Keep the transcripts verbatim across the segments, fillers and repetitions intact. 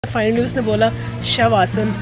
Finally उसने बोला shavasana.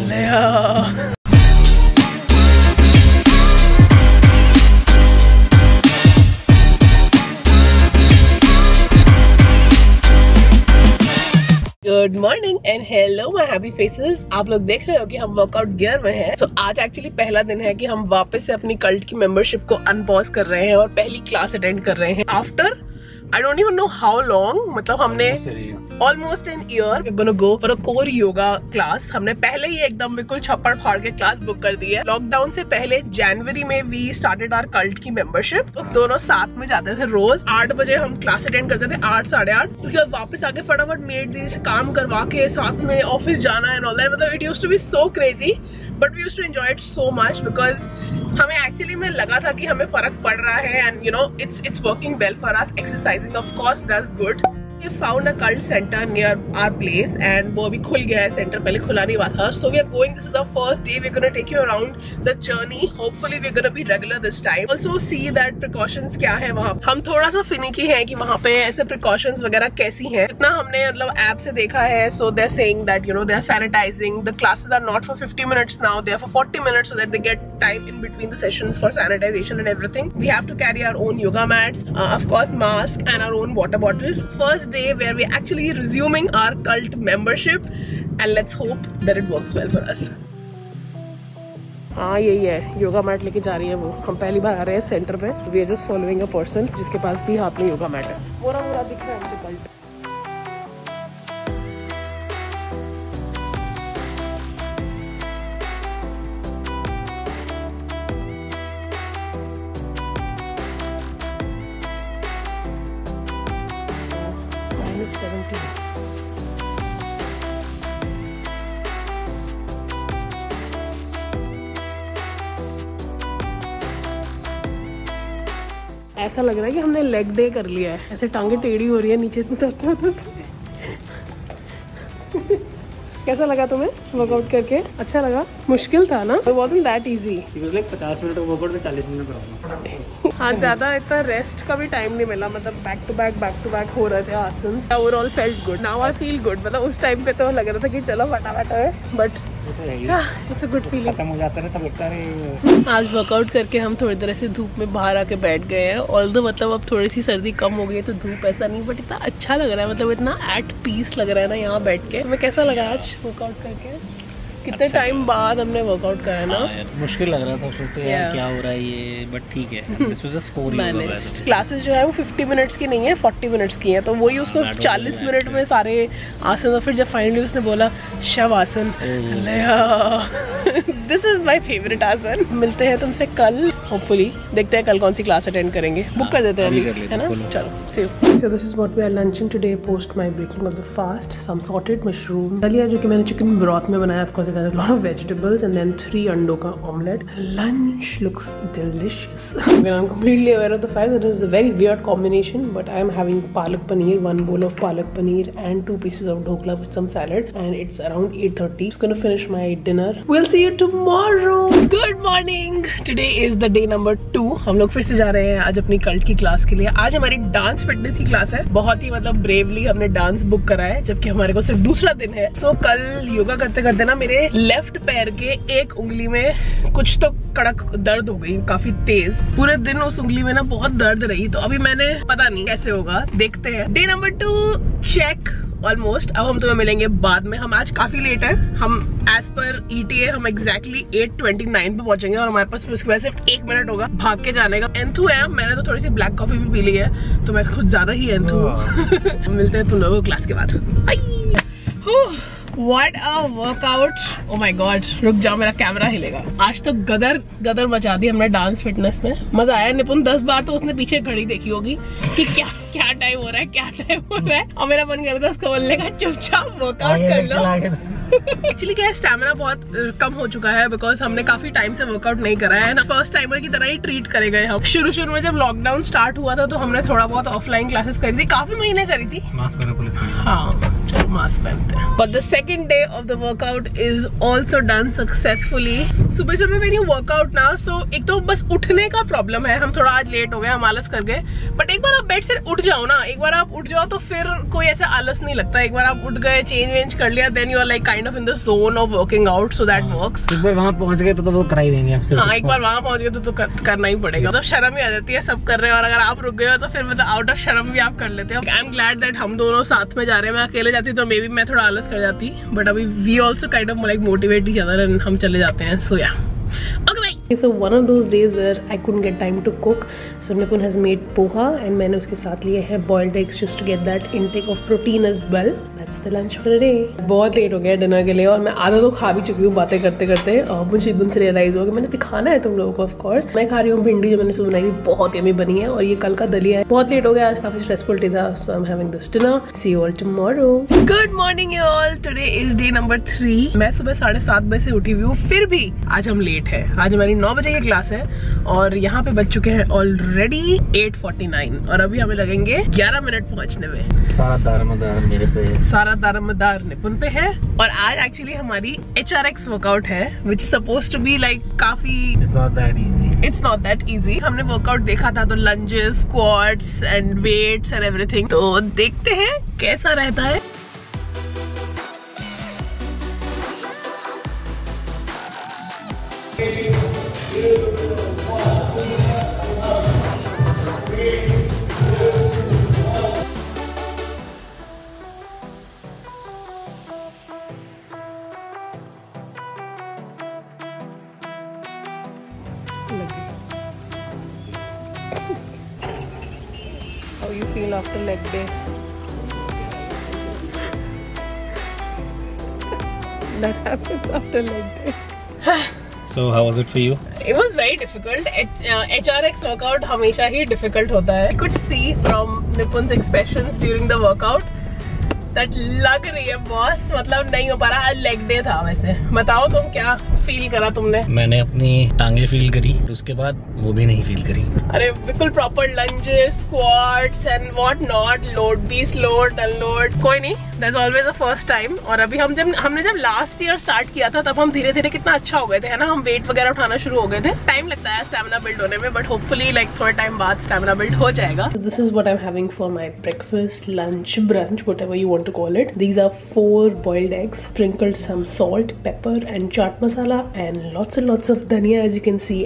Good morning and hello my happy faces. आप लोग देख रहे हो कि हम वर्कआउट गियर में हैं। सो so, आज एक्चुअली पहला दिन है कि हम वापस से अपनी कल्ट की मेंबरशिप को अनपॉज कर रहे हैं और पहली क्लास अटेंड कर रहे हैं after I don't even know how long, मतलब हमने almost an year we're gonna go for a core yoga class। हमने पहले ही एकदम बिल्कुल छप्पड़ फाड़ के क्लास बुक कर दी है। लॉकडाउन से पहले जनवरी में we started our cult की मेंबरशिप। तो दोनों साथ में जाते थे, रोज आठ बजे हम क्लास अटेंड करते थे, आठ साढ़े आठ। उसके बाद वापस आके फटाफट मेड दी से काम करवा के साथ में ऑफिस जाना है और मतलब it used to be so crazy but we used to enjoy it so much because हमें एक्चुअली में लगा था कि हमें फर्क पड़ रहा है and you know it's it's working well for us. Exercising of course does good. We found a cult center near our place and वो अभी खुल गया है सेंटर, पहले खुला नहीं हुआ था। So we are going, this is the first day, we're gonna take you around the journey. Hopefully we're gonna be regular this time. Also see that precautions क्या है वहाँ। हम थोड़ा सा finicky हैं कि वहाँ पे ऐसे precautions वगैरह कैसी हैं। इतना हमने मतलब ऐप से देखा है, so they're saying that you know they're sanitizing. The classes are not for fifty minutes now, they are for forty minutes so that they get time in between the sessions for sanitization and everything. We have to carry our own yoga mats, uh, of course mask and our own water bottle. First day where we actually resuming our cult membership and let's hope that it works well for us. हाँ यही है, yoga mat लेके जा रही है वो। हम पहली बार आ रहे हैं सेंटर पे। We are just following a person जिसके पास भी हाथ में योगा मैट है। पूरा पूरा दिख रहा है मुझे कल्ट। ऐसा लग रहा है कि हमने लेग डे कर लिया है। ऐसे टांगे टेढ़ी हो रही है नीचे से उतरते उतरते। कैसा लगा तुम्हें वर्कआउट करके? अच्छा लगा? मुश्किल था ना? It wasn't that easy. पचास मिनट वर्कआउट में चालीस मिनट कराऊंगा। हाँ ज्यादा इतना रेस्ट का भी टाइम नहीं मिला, मतलब back to back back to back हो रहे थे आसन। Overall felt good. Now I feel good. मतलब उस टाइम पे तो लग रहा था कि चलो फटाफट है but it's a good feeling. खत्म हो जाता है तब लगता है। आज वर्कआउट करके हम थोड़ी देर से धूप में बाहर आके बैठ गए हैं। ऑल्दो मतलब अब थोड़ी सी सर्दी कम हो गई है तो धूप ऐसा नहीं, बट इतना अच्छा लग रहा है, मतलब इतना एट पीस लग रहा है ना यहाँ बैठ के। तुम्हें कैसा लगा आज वर्कआउट करके? कितने टाइम अच्छा बाद हमने वर्कआउट करा ना। मुश्किल लग रहा था, सोचते यार क्या हो रहा है ये, बट ठीक है। दिस वाज अ स्कोर ही हो रहा है। क्लासेस जो है वो फिफ्टी मिनट्स की नहीं है, फोर्टी मिनट्स की है, तो वही उसको चालीस मिनट में सारे आसन। और फिर जब फाइनली उसने बोला shavasana, this is my favourite आसन। मिलते हैं तुमसे कल, होपफुली देखते हैं कल कौन सी क्लास अटेंड करेंगे। बुक कर देते हैं अभी, है ना? चलो see you. So this is what we are lunching today post my breaking of the fast. Some sauteed mushroom दलिया जो कि मैंने चिकन ब्रॉथ में बनाया, of course a lot of vegetables and then three अंडों का omelette. Lunch looks delicious. Well, I'm completely aware of the fact that it is a very weird combination, but I am having palak paneer, one bowl of palak paneer and two pieces of dhokla with some salad, and it's around eight thirty. Just gonna finish my dinner. We'll see you tomorrow. Good morning. Today is the day number two. हम लोग फिर से जा रहे हैं आज अपनी cult की क्लास के लिए। आज हमारी डांस फिटनेस की क्लास है। बहुत ही मतलब ब्रेवली हमने डांस बुक करा है, जबकि हमारे को सिर्फ दूसरा दिन है। सो so, कल योगा करते करते ना मेरे लेफ्ट पैर के एक उंगली में कुछ तो कड़क दर्द हो गई, काफी तेज। पूरे दिन उस उंगली में ना बहुत दर्द रही, तो अभी मैंने पता नहीं कैसे होगा, देखते हैं। Day number two check almost. अब हम तुम्हें मिलेंगे बाद में। हम आज काफी लेट है। हम as per E T A हम एग्जैक्टली एट ट्वेंटी नाइन पे पहुंचेंगे और हमारे पास उसके बाद सिर्फ एक मिनट होगा भाग के जाने का। एंथू है, मैंने तो थोड़ी सी ब्लैक कॉफी भी पी ली है, तो मैं खुद ज्यादा ही एंथू हूँ। मिलते हैं तुम लोगों को क्लास के बाद। What a workout! Oh my God! रुक जाओ, मेरा कैमरा हिलेगा। आज तो गदर गदर मचा दी हमने डांस फिटनेस में। मजा आया। निपुण दस बार तो उसने पीछे घड़ी देखी होगी कि क्या क्या टाइम हो रहा है, क्या टाइम हो रहा है, और मेरा मन कर रहा था उसको बोलने का चुपचाप वर्कआउट कर लो। एक्चुअली क्या है, स्टैमिना बहुत कम हो चुका है बिकॉज हमने काफी टाइम से वर्कआउट नहीं करा है ना। फर्स्ट टाइमर की तरह ही ट्रीट करे गए हम। शुरू शुरू में जब लॉकडाउन स्टार्ट हुआ था तो हमने थोड़ा बहुत ऑफलाइन क्लासेस करी थी, काफी महीने करी थी। मास्क पहना पुलिस में। हाँ चलो मास्क पहनते हैं। But the second day of the workout is also done successfully. सुबह सुबह मेरी वर्कआउट ना, सो एक तो बस उठने का प्रॉब्लम है, हम थोड़ा आज लेट हो गए, हम आलस कर गए। बट एक बार आप बेड से उठ जाओ ना, एक बार आप उठ जाओ तो फिर कोई ऐसा आलस नहीं लगता। एक बार आप उठ गए, चेंज वेंज कर लिया, then you are like kind of in the zone of working out, so that works. एक बार वहाँ पहुँच गए तो, तो वो करा ही देंगे आपसे। हाँ, एक बार वहाँ पहुँच गए तो, तो कर, करना ही पड़ेगा। मतलब शर्म ही आ जाती है, सब कर रहे हैं और अगर आप रुक गए हो तो फिर मतलब आउट ऑफ शर्म भी आप कर लेते हो। आई एम ग्लैड दैट हम दोनों साथ में जा रहे हैं। मैं अकेले जाती तो मे बी मैं थोड़ा आलस कर जाती, बट अभी we also kind of like motivate each other and हम चले जाते हैं। सो या okay bye. So one of those days where I couldn't get time to cook, so Nipun has made poha and मैंने उसके साथ लिए हैं boiled eggs just to get that intake of protein as well. That's the lunch for the day. बहुत late हो गया dinner के लिए और मैं आधा तो खा भी चुकी हूँ बातें करते करते। और मुझे एकदम से रियलाइज हो गया मैंने दिखाना है तुम लोगों को। ऑफ कोर्स मैं खा रही हूँ भिंडी जो मैंने सुबह बनाई थी, बहुत यम्मी बनी है, और ये कल का दलिया है। बहुत लेट हो गया, आज काफी स्ट्रेसफुल डे था, so I'm having this dinner. See you all tomorrow. Good morning you all. Today is day number three. मैं सुबह साढ़े सात बजे से उठी हुई हूँ, फिर भी आज हम लेट है। आज हमारी नौ बजे की क्लास है और यहाँ पे बज चुके हैं ऑलरेडी एट फोर्टी नाइन और अभी हमें लगेंगे ग्यारह मिनट पहुँचने में। सारा दारोमदार मेरे पे है, सारा दारोमदार निपुन पे है। और आज एक्चुअली हमारी एच आर एक्स वर्कआउट है, which suppose to be like काफी इट्स नॉट दैट इजी। हमने वर्कआउट देखा था तो lunges, squats and weights and everything, तो देखते हैं कैसा रहता है। How you feel after leg day? That happens after leg day. So how was it for you? It was very difficult. H R X workout हमेशा ही difficult होता है. I could see from Nipun's expressions during the workout that लग रही है boss, मतलब नहीं हो पा रहा। आज लेग डे था। वैसे बताओ तुम क्या फील करा तुमने? मैंने अपनी टांगे फील करी, उसके बाद वो भी नहीं फील करी। अरे बिल्कुल proper lunges, squats and what not, load बीस लोड अनलोड, कोई नहीं, that's always the first time. और अभी हम जब हमने जब लास्ट ईयर स्टार्ट किया था तब हम धीरे धीरे कितना अच्छा हो गए थे, है ना। हम वेट वगैरह उठाना शुरू हो गए थे। टाइम लगता है स्टैमिना बिल्ड होने में, बट होपफुली लाइक थोड़ा टाइम बाद स्टैमिना बिल्ड हो जाएगा। This is what I am having for my breakfast, lunch, brunch, whatever you want to call it. These are four boiled eggs, sprinkled some salt, pepper and chaat masala and lots and lots of dhania, as you can see.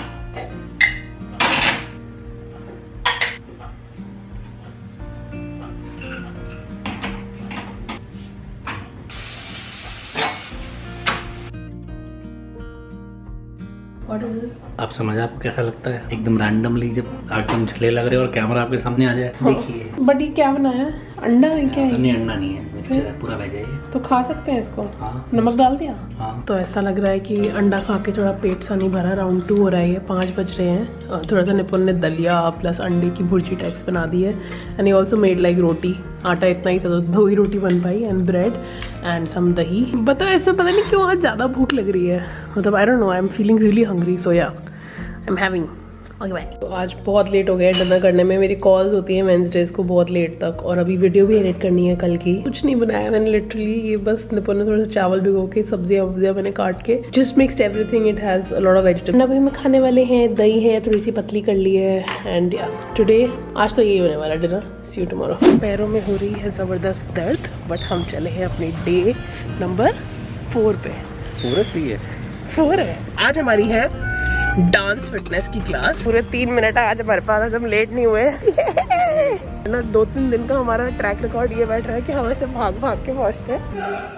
What is this? आप समझ, आपको कैसा लगता है एकदम randomly जब item छले लग रहे और कैमरा आपके सामने आ जाए? देखिए, बट ये क्या बनाया है? अंडा है क्या? नहीं, अंडा नहीं है, मिक्सचर है, पूरा वेज है ये। तो खा सकते हैं इसको? हाँ। नमक डाल दिया? हाँ। तो ऐसा लग रहा है कि अंडा खा के थोड़ा पेट सा नहीं भरा। राउंड टू हो रहा है, पाँच बज रहे हैं और थोड़ा सा निपुन ने दलिया प्लस अंडे की भुर्जी टाइप्स बना दी है। And he also made like रोटी, आटा इतना ही था तो दो ही रोटी बन पाई, एंड ब्रेड एंड सम दही। बता ऐसे पता नहीं क्यों आज ज़्यादा भूख लग रही है, मतलब I don't know, I am feeling really hungry, so yeah I am having. Okay bye. तो आज बहुत लेट हो गया डिनर करने में। मेरी कॉल्स होती हैं वेंसडेज को बहुत लेट तक, और अभी वीडियो भी एडिट करनी है कल की। कुछ नहीं बनाया मैंने लिटरली, ये बस निपुन ने थोड़ा सा चावल भिगो के सब्जियां वब्जियां मैंने काट के just mixed everything, it has a lot of vegetable. अभी हम खाने वाले हैं, दही है, थोड़ी सी पतली कर ली है, एंड या टुडे आज तो यही होने वाला डिनर। C you tomorrow. पैरों में हो रही है जबरदस्त दर्द, बट हम चले हैं अपनी डे नंबर फोर पे। पूरा थ्री है, फोर है। आज हमारी है डांस फिटनेस की क्लास। पूरे तीन मिनट आज हमारे पास, हम लेट नहीं हुए ना। दो तीन दिन का हमारा ट्रैक रिकॉर्ड ये बैठ रहा है कि हम ऐसे भाग भाग के पहुंचते हैं।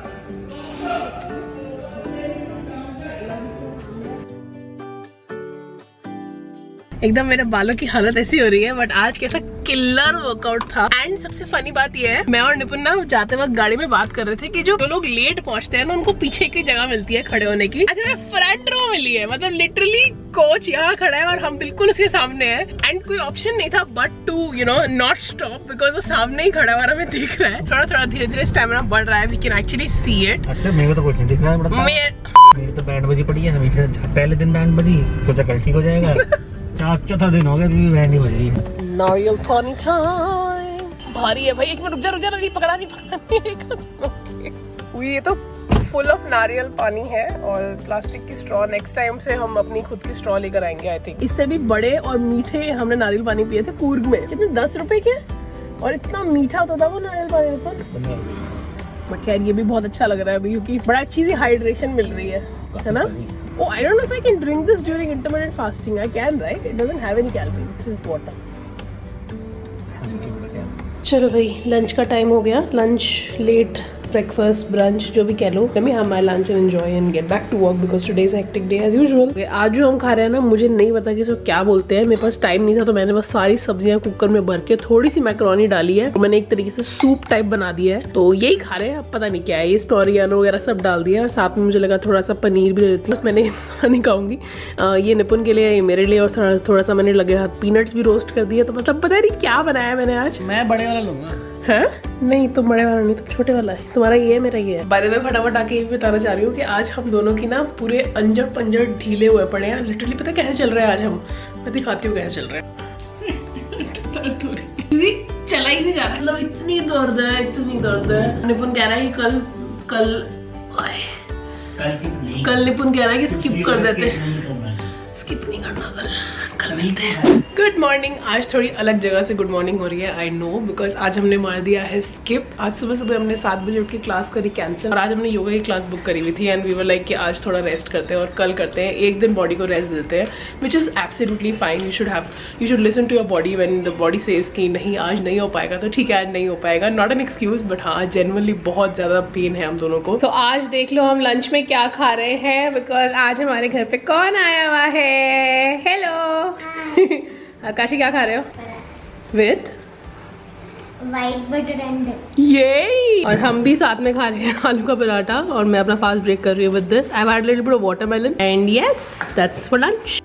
एकदम मेरे बालों की हालत ऐसी हो रही है, बट आज कैसा किलर वर्कआउट था। एंड सबसे फनी बात ये है, मैं और निपुन ना जाते वक्त गाड़ी में बात कर रहे थे कि जो लोग लेट पहुंचते हैं ना उनको पीछे की जगह मिलती है खड़े होने की। अच्छा, हमें फ्रंट रो मिली है, मतलब लिटरली कोच यहाँ खड़ा है और हम बिल्कुल उसके सामने है। एंड कोई ऑप्शन नहीं था but to you know not stop, because वो सामने ही खड़ा है और हमें दिख रहा है। थोड़ा थोड़ा धीरे धीरे स्टेमिना बढ़ रहा है, we can actually see it. अच्छा, मेरे को तो कुछ नहीं दिख रहा है। मेरी तो बैंड बजी पड़ी है, पहले दिन बैंड बजी, सोचा कल ठीक हो जाएगा। चौथा दिन हो गया, अभी बैंड नहीं बज रही। नारियल पानी टाइम। भारी है भाई, एक मिनट रुक जा रुक जा, नहीं पकड़ा नहीं पकड़ा नहीं। ये तो फुल ऑफ नारियल पानी है और प्लास्टिक की स्ट्रॉ। नेक्स्ट टाइम से हम अपनी खुद की स्ट्रॉ लेकर आएंगे आई थिंक। इससे भी बड़े और मीठे हमने नारियल पानी पिए थे कूर्ग में, कितने दस रुपए के, और इतना मीठा होता था वो नारियल पानी पर। बट खैर ये भी बहुत अच्छा लग रहा है अभी, क्योंकि बड़ा अच्छी सी हाइड्रेशन मिल रही है, है ना। Oh, I don't know if I can drink this during intermittent fasting. I can, right? It doesn't have any calories. It's just water. चलो भाई, लंच का टाइम हो गया। लंच, लेट ब्रेकफास्ट, ब्रंच, जो भी कह लो। Let me have my lunch and enjoy and get back to work because today is a hectic day as usual. आज जो हम खा रहे हैं ना, मुझे नहीं पता कि इसको क्या बोलते हैं। मेरे पास टाइम नहीं था तो मैंने बस सारी सब्जियां कुकर में भर के थोड़ी सी मैक्रोनी डाली है। तो मैंने एक तरीके से सूप टाइप बना दिया है, तो यही खा रहे हैं। अब पता नहीं क्या है, इस ऑरिगेनो वगैरह सब डाल दिया और साथ में मुझे लगा थोड़ा सा पनीर भी ले लेती हूँ। बस मैंने सारा नहीं खाऊंगी, ये निपुण के लिए, मेरे लिए, और थोड़ा थोड़ा सा मैंने लगे हाथ पीनट्स भी रोस्ट कर दिया। तो मतलब पता नहीं क्या बनाया मैंने आज। मैं बड़े वाला लूंगा। है नहीं, तुम बड़े वाला नहीं, तुम छोटे वाला है। तुम्हारा ये है, मेरा ये है। बाय द वे फटाफट आके ये भी बताना चाह रही हूँ कि आज हम दोनों की ना पूरे अंजर पंजर ढीले हुए पड़े हैं। लिटरली पता कैसे चल रहा है आज हम, मैं दिखाती हूँ कैसे चल रहा है। चला ही नहीं जा रहा, मतलब इतनी दर्द है, इतनी दर्द है। निपुण कह रहा है कि कल कल कल निपुण कह रहा है कि स्किप कर देते, स्किप नहीं करना कल, कल मिलते हैं। Good morning. आज थोड़ी अलग जगह से गुड मॉर्निंग हो रही है, आई नो, बिकॉज आज हमने मार दिया है स्किप। आज सुबह सुबह हमने सात बजे उठ के क्लास करी कैंसिल, और आज हमने योगा की क्लास बुक करी हुई थी एंड वी वर लाइक कि आज थोड़ा रेस्ट करते हैं और कल करते हैं, एक दिन बॉडी को रेस्ट देते हैं, which is absolutely fine. You should have you should listen to your body when the body says कि नहीं आज नहीं हो पाएगा तो ठीक है, आज नहीं हो पाएगा, नॉट एन एक्सक्यूज, बट हाँ जेन्युइनली बहुत ज्यादा पेन है हम दोनों को। तो so, आज देख लो हम लंच में क्या खा रहे हैं, बिकॉज आज हमारे घर पे कौन आया हुआ है। हेलो आकाशी, क्या खा रहे हो? विद व्हाइट बटर एंड ये, और हम भी साथ में खा रहे हैं आलू का पराठा, और मैं अपना फास्ट ब्रेक कर रही हूँ with this. I have had a little bit of watermelon and yes, that's for lunch.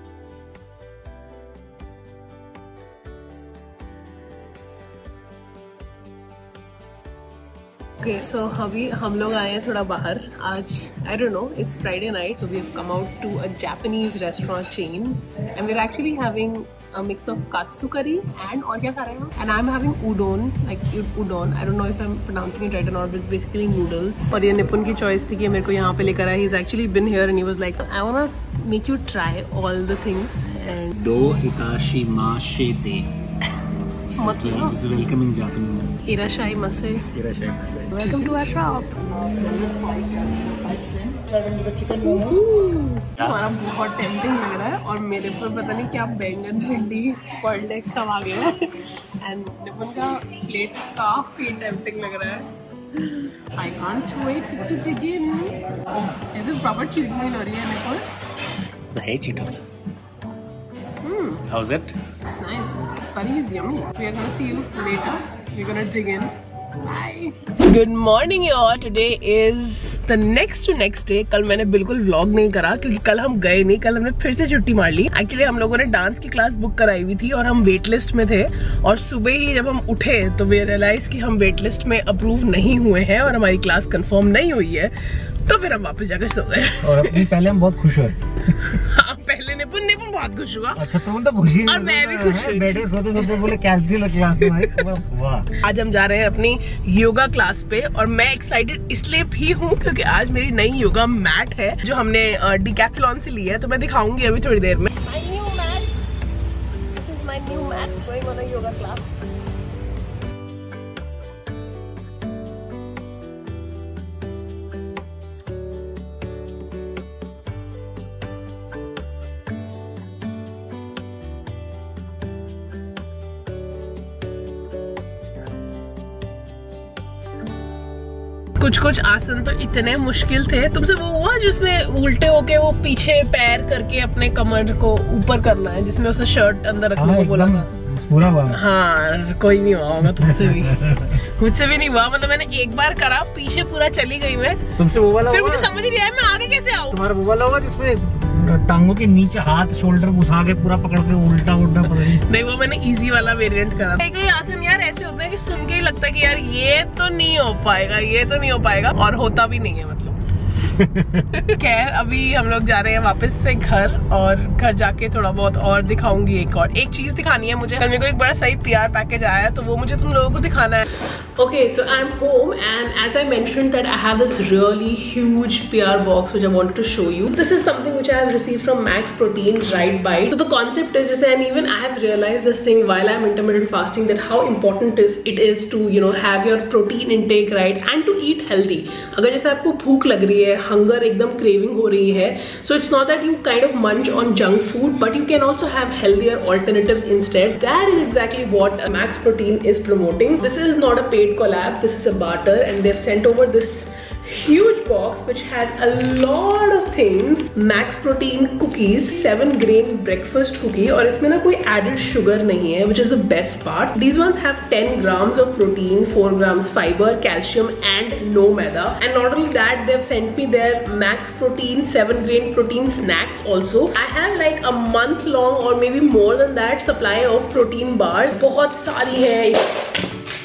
Okay so अभी हम लोग आए हैं थोड़ा बाहर। आज I don't know, it's Friday night, so we have come out to a Japanese restaurant chain and we are actually having a mix of katsu curry and और क्या खा रहे हैं, and I'm having udon, like udon, I don't know if I'm pronouncing it right or not, but it's basically noodles। और ये निपुण की choice थी कि मेरे को यहाँ पे लेकर आया। He's actually been here and he was like, I wanna make you try all the things and do hitashi mashite मतलब it's welcome in Japanese, irashai mase, irashai mase, welcome to our shop। हमारा बहुत tempting लग रहा है और मेरे पर पता नहीं क्या बैंगन, भिंडी, पर्ल एक सब आ गया है एंड निपुण का प्लेट काफी टेम्पटिंग लग रहा है। I can't wait to dig in. ये प्रॉपर चीट मील हो रही है निपुण। the hey cheeto Hmm. how's it? It's nice. Curry is yummy. We are gonna see you later. We're gonna dig in. Bye. Good morning y'all. Today is the next to next day. कल मैंने बिल्कुल vlog नहीं करा क्योंकि कल हम गए नहीं, कल हमने फिर से छुट्टी मार ली। एक्चुअली हम लोगों ने डांस की क्लास बुक कराई हुई थी और हम वेट लिस्ट में थे, और सुबह ही जब हम उठे तो वी रियलाइज कि हम वेट लिस्ट में अप्रूव नहीं हुए हैं और हमारी क्लास कंफर्म नहीं हुई है, तो फिर हम वापस जाकर सो गए। और अपनी पहले हम बहुत खुश हुए। हाँ, पहले निपुण निपुण बहुत खुश हुआ। अच्छा, तुम तो खुशी और मैं भी खुश हुई। बैठे सोते सोते बोले कैंसिल क्लास में। वाह। आज हम जा रहे हैं अपनी योगा क्लास पे और मैं एक्साइटेड इसलिए भी हूँ क्योंकि आज मेरी नई योगा मैट है जो हमने डिकैथलॉन से ली है, तो मैं दिखाऊंगी अभी थोड़ी देर में। My new mat. This is my new mat. Going on a yoga class. कुछ कुछ आसन तो इतने मुश्किल थे। तुमसे वो हुआ जिसमें उल्टे होके वो पीछे पैर करके अपने कमर को ऊपर करना है, जिसमें उसे शर्ट अंदर रखने को बोला था पूरा हुआ? हाँ, कोई नहीं हुआ होगा तुमसे भी। मुझसे भी नहीं हुआ, मतलब मैंने एक बार करा, पीछे पूरा चली गई मैं। तुमसे वो वाला फिर मुझे समझ नहीं आया मैं आगे कैसे आऊँ। तुम्हारा वो वाला होगा जिसमें टांगों के नीचे हाथ शोल्डर घुसा के पूरा पकड़ के उल्टा उल्टा पकड़। नहीं, वो मैंने इजी वाला वेरिएंट करा। कई कई आसन यार ऐसे होते हैं कि सुन के ही लगता है कि यार ये तो नहीं हो पाएगा, ये तो नहीं हो पाएगा, और होता भी नहीं है मतलब। खैर अभी हम लोग जा रहे हैं वापस से घर, और घर जाके थोड़ा बहुत और दिखाऊंगी। एक और एक चीज दिखानी है मुझे। कल मेरे को एक बड़ा सही पीआर पैकेज आया है, तो वो मुझे तुम लोगों को दिखाना है। Okay, so I'm home, and as I mentioned that I have this really huge P R box which I wanted to show you. This is something which I have received from Max Protein Right Bite. So the concept is just, and even I have realized this thing while I'm intermittent fasting, that how important is it is to, you know, have your protein intake right and to eat healthy. अगर जैसे आपको भूख लग रही है, hunger एकदम craving हो रही है, so it's not that you kind of munch on junk food, but you can also have healthier alternatives instead. That is exactly what Max Protein is promoting. This is not a paid collab, this is a barter, and they've sent over this huge box which has a lot of things. Max Protein cookies, seven grain breakfast cookie, और इसमें ना कोई added sugar नहीं है, which is the best part. These ones have ten grams of protein, four grams fiber, calcium, and no maida. And not only that, they've sent me their Max Protein seven grain protein snacks also. I have like a month long or maybe more than that supply of protein bars. बहुत सारी है,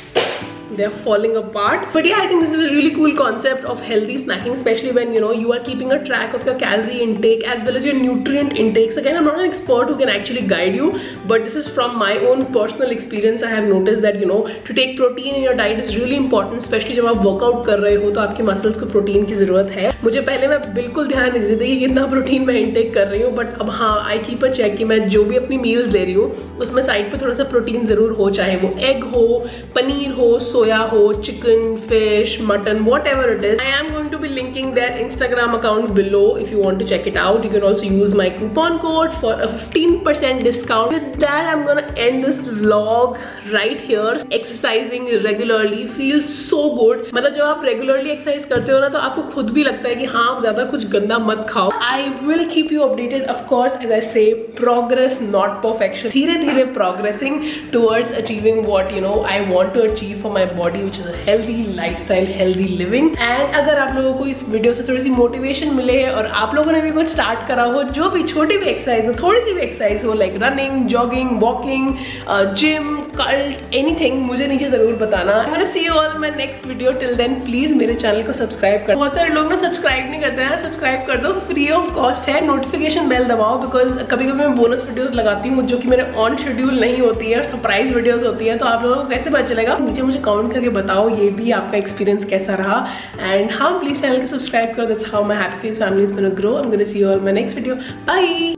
they're falling apart, but yeah, I think this is a really cool concept of healthy snacking, especially when you know you are keeping a track of your calorie intake as well as your nutrient intakes. Again, I'm not an expert who can actually guide you, but this is from my own personal experience. I have noticed that you know to take protein in your diet is really important, especially जब आप workout कर रहे हो तो आपके muscles को protein की जरूरत है। मुझे पहले मैं बिल्कुल ध्यान नहीं देती थी कि कितना प्रोटीन मैं इंटेक कर रही हूँ, बट अब हाँ, आई कीप अ चेक कि मैं जो भी अपनी मील्स ले रही हूँ उसमें साइड पे थोड़ा सा प्रोटीन जरूर हो, चाहे वो एग हो, पनीर हो, सोया हो, chicken, fish, mutton, whatever it is. I am going to be linking their Instagram account below if you want to check it out. You can also use my coupon code for a fifteen percent discount. With that, I'm gonna end this vlog right here. Exercising regularly feels so good. मतलब जब आप regularly exercise करते हो ना, तो आपको खुद भी लगता है कि हाँ, आप ज्यादा कुछ गंदा मत खाओ. I will keep you updated, of course, as I say, progress not perfection. धीरे धीरे progressing towards achieving what you know I want to achieve for my body, which is a healthy lifestyle, healthy living. And अगर आप लोगों को इस video से थोड़ी सी motivation मिले है और आप लोगों ने भी कुछ स्टार्ट करा हो, जो भी छोटी भी एक्सरसाइज हो, थोड़ी सी भी एक्सरसाइज हो, like running, jogging, walking, gym, cult, anything, मुझे नीचे जरूर बताना. I'm gonna see you all in my next video. Till then, please मेरे चैनल को सब्सक्राइब कर. बहुत सारे लोग ना सब्सक्राइब नहीं करते हैं, सब्सक्राइब कर दो, फ्री ऑफ कॉस्ट है. नोटिफिकेशन बेल दबाओ, बिकॉज कभी कभी मैं बोनस वीडियोस लगाती हूँ जो कि मेरे ऑन शेड्यूल नहीं होती है और सरप्राइज वीडियोस होती है, तो आप लोगों को कैसे पता चलेगा? नीचे मुझे कमेंट करके बताओ ये भी आपका एक्सपीरियंस कैसा रहा. एंड हाँ, प्लीज चैनल को सब्सक्राइब करो. That's how my happy face family is gonna grow. I am gonna see you all my next video. Bye.